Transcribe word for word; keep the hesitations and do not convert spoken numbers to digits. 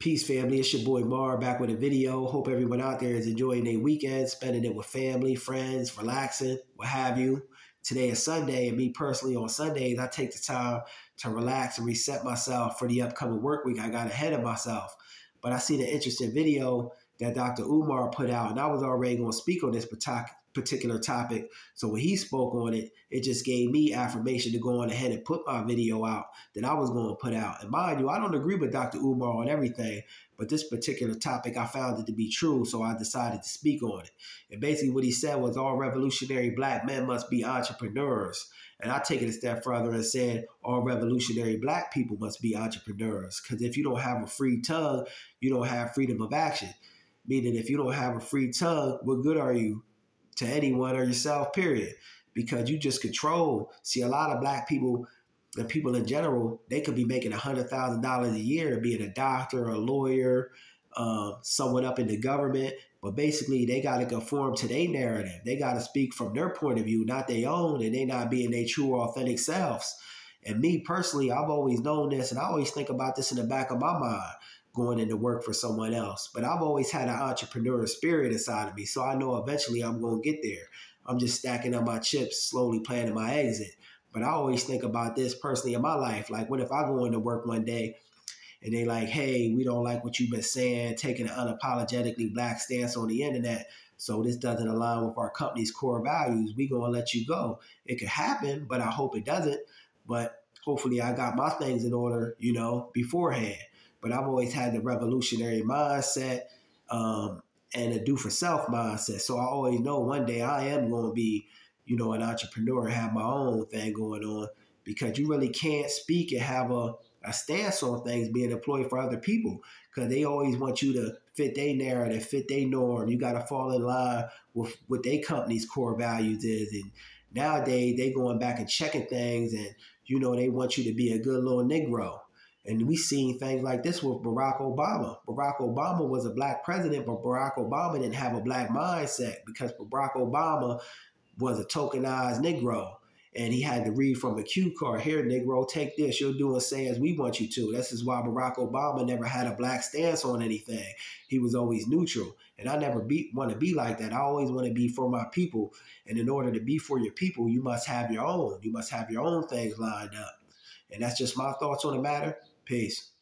Peace, family. It's your boy Mar back with a video. Hope everyone out there is enjoying their weekend, spending it with family, friends, relaxing, what have you. Today is Sunday, and me personally on Sundays, I take the time to relax and reset myself for the upcoming work week I got ahead of myself. But I seen an interesting video that Doctor Umar put out, and I was already going to speak on this particular topic. So when he spoke on it, it just gave me affirmation to go on ahead and put my video out that I was going to put out. And mind you, I don't agree with Doctor Umar on everything, but this particular topic, I found it to be true, so I decided to speak on it. And basically what he said was all revolutionary black men must be entrepreneurs. And I take it a step further and said all revolutionary black people must be entrepreneurs. Because if you don't have a free tongue, you don't have freedom of action. Meaning if you don't have a free tongue, what good are you to anyone or yourself, period? Because you just control. See, a lot of black people and people in general, they could be making one hundred thousand dollars a year being a doctor, a lawyer, um, someone up in the government. But basically, they got to conform to their narrative. They got to speak from their point of view, not their own, and they not being their true, authentic selves. And me personally, I've always known this, and I always think about this in the back of my mind, going into work for someone else. But I've always had an entrepreneurial spirit inside of me, so I know eventually I'm going to get there. I'm just stacking up my chips, slowly planning my exit. But I always think about this personally in my life. Like, what if I go into work one day and they like, hey, we don't like what you've been saying, taking an unapologetically black stance on the internet, so this doesn't align with our company's core values, we going to let you go. It could happen, but I hope it doesn't. But hopefully I got my things in order, you know, beforehand. But I've always had the revolutionary mindset um, and a do-for-self mindset. So I always know one day I am going to be, you know, an entrepreneur and have my own thing going on, because you really can't speak and have a, a stance on things being employed for other people, because they always want you to fit their narrative, fit their norm. You got to fall in line with what their company's core values is. And nowadays they going back and checking things, and, you know, they want you to be a good little Negro. And we seen things like this with Barack Obama. Barack Obama was a black president, but Barack Obama didn't have a black mindset, because Barack Obama was a tokenized Negro. And he had to read from a cue card. Here, Negro, take this. You'll do and say as we want you to. This is why Barack Obama never had a black stance on anything. He was always neutral. And I never be, want to be like that. I always want to be for my people. And in order to be for your people, you must have your own. You must have your own things lined up. And that's just my thoughts on the matter. Peace.